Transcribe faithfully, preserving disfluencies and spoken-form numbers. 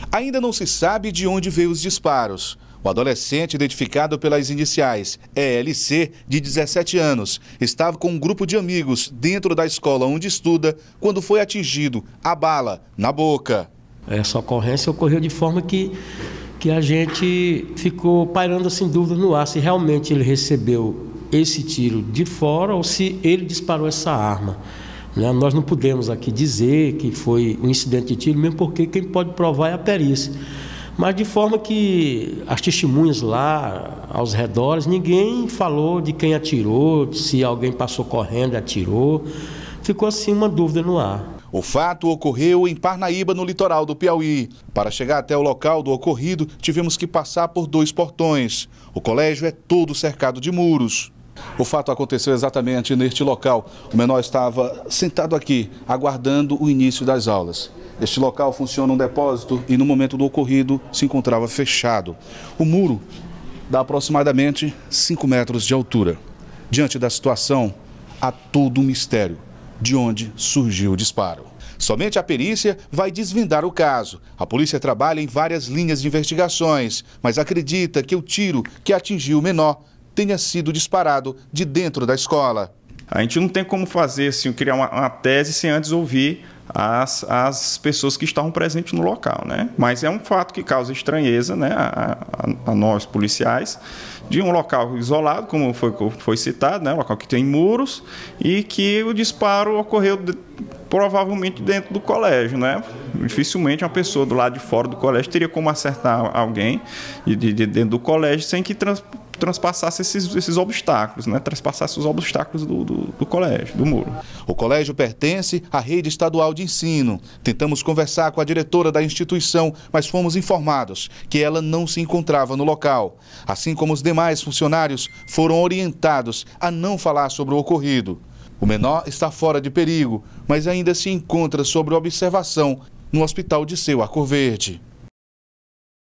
Ainda não se sabe de onde veio os disparos. O adolescente, identificado pelas iniciais E L C, de dezessete anos, estava com um grupo de amigos dentro da escola onde estuda quando foi atingido a bala na boca. Essa ocorrência ocorreu de forma que, que a gente ficou pairando assim dúvida no ar se realmente ele recebeu esse tiro de fora ou se ele disparou essa arma. Né? Nós não podemos aqui dizer que foi um incidente de tiro, mesmo porque quem pode provar é a perícia. Mas de forma que as testemunhas lá, aos redores, ninguém falou de quem atirou, se alguém passou correndo e atirou. Ficou assim uma dúvida no ar. O fato ocorreu em Parnaíba, no litoral do Piauí. Para chegar até o local do ocorrido, tivemos que passar por dois portões. O colégio é todo cercado de muros. O fato aconteceu exatamente neste local. O menor estava sentado aqui, aguardando o início das aulas. Este local funciona um depósito e no momento do ocorrido se encontrava fechado. O muro dá aproximadamente cinco metros de altura. Diante da situação, há todo um mistério de onde surgiu o disparo. Somente a perícia vai desvendar o caso. A polícia trabalha em várias linhas de investigações, mas acredita que o tiro que atingiu o menor tenha sido disparado de dentro da escola. A gente não tem como fazer, assim, criar uma, uma tese sem antes ouvir as, as pessoas que estavam presentes no local, né? Mas é um fato que causa estranheza, né, a, a, a nós policiais, de um local isolado, como foi, foi citado, né, um local que tem muros, e que o disparo ocorreu de, provavelmente dentro do colégio, né? Dificilmente uma pessoa do lado de fora do colégio teria como acertar alguém de, de, de dentro do colégio sem que trans, transpassasse esses, esses obstáculos, né? Transpassasse os obstáculos do, do, do colégio, do muro. O colégio pertence à rede estadual de ensino. Tentamos conversar com a diretora da instituição, mas fomos informados que ela não se encontrava no local. Assim como os demais funcionários foram orientados a não falar sobre o ocorrido. O menor está fora de perigo, mas ainda se encontra sob observação no hospital de Seu Arco Verde.